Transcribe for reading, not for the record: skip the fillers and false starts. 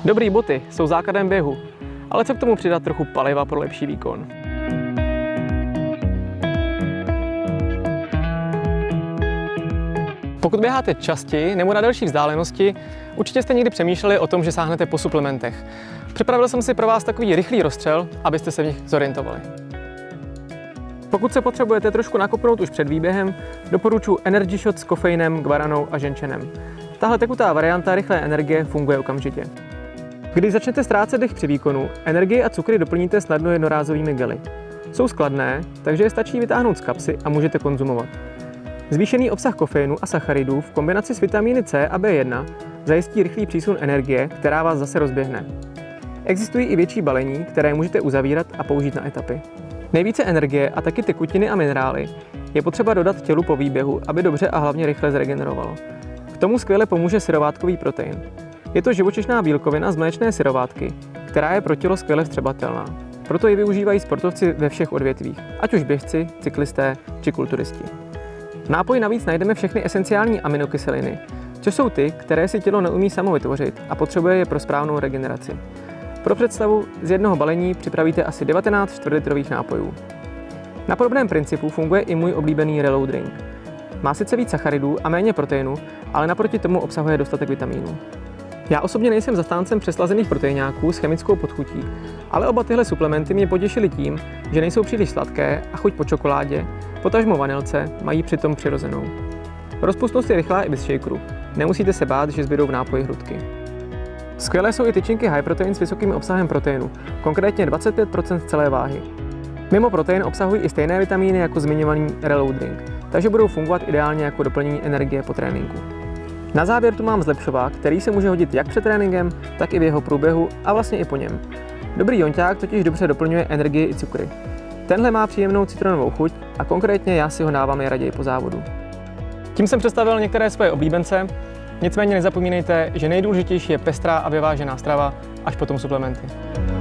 Dobrý boty jsou základem běhu, ale co k tomu přidat trochu paliva pro lepší výkon? Pokud běháte častěji nebo na delší vzdálenosti, určitě jste někdy přemýšleli o tom, že sáhnete po suplementech. Připravil jsem si pro vás takový rychlý rozstřel, abyste se v nich zorientovali. Pokud se potřebujete trošku nakopnout už před výběhem, doporučuji Energy Shot s kofeinem, guaranou a ženčenem. Tahle tekutá varianta rychlé energie funguje okamžitě. Když začnete ztrácet dech při výkonu, energii a cukry doplníte snadno jednorázovými gely. Jsou skladné, takže je stačí vytáhnout z kapsy a můžete konzumovat. Zvýšený obsah kofeinu a sacharidů v kombinaci s vitamíny C a B1 zajistí rychlý přísun energie, která vás zase rozběhne. Existují i větší balení, které můžete uzavírat a použít na etapy. Nejvíce energie a taky tekutiny a minerály je potřeba dodat tělu po výběhu, aby dobře a hlavně rychle zregenerovalo. K tomu skvěle pomůže syrovátkový protein. Je to živočišná bílkovina z mléčné syrovátky, která je pro tělo skvěle vstřebatelná. Proto ji využívají sportovci ve všech odvětvích, ať už běžci, cyklisté či kulturisti. V nápoji navíc najdeme všechny esenciální aminokyseliny, což jsou ty, které si tělo neumí samo vytvořit a potřebuje je pro správnou regeneraci. Pro představu, z jednoho balení připravíte asi 19 čtvrtlitrových nápojů. Na podobném principu funguje i můj oblíbený Reload Drink. Má sice víc sacharidů a méně proteinu, ale naproti tomu obsahuje dostatek vitamínů. Já osobně nejsem zastáncem přeslazených proteináků s chemickou podchutí, ale oba tyhle suplementy mě potěšily tím, že nejsou příliš sladké a chuť po čokoládě, potažmo vanilce, mají přitom přirozenou. Rozpustnost je rychlá i bez shakeru. Nemusíte se bát, že zbydou v nápoji hrudky. Skvělé jsou i tyčinky High Protein s vysokým obsahem proteinu, konkrétně 25% celé váhy. Mimo protein obsahují i stejné vitamíny jako zmiňovaný Reload Drink, takže budou fungovat ideálně jako doplnění energie po tréninku. Na závěr tu mám zlepšovák, který se může hodit jak před tréninkem, tak i v jeho průběhu a vlastně i po něm. Dobrý jonťák totiž dobře doplňuje energii i cukry. Tenhle má příjemnou citronovou chuť a konkrétně já si ho dávám raději po závodu. Tím jsem představil některé svoje oblíbence, nicméně nezapomínejte, že nejdůležitější je pestrá a vyvážená strava, až potom suplementy.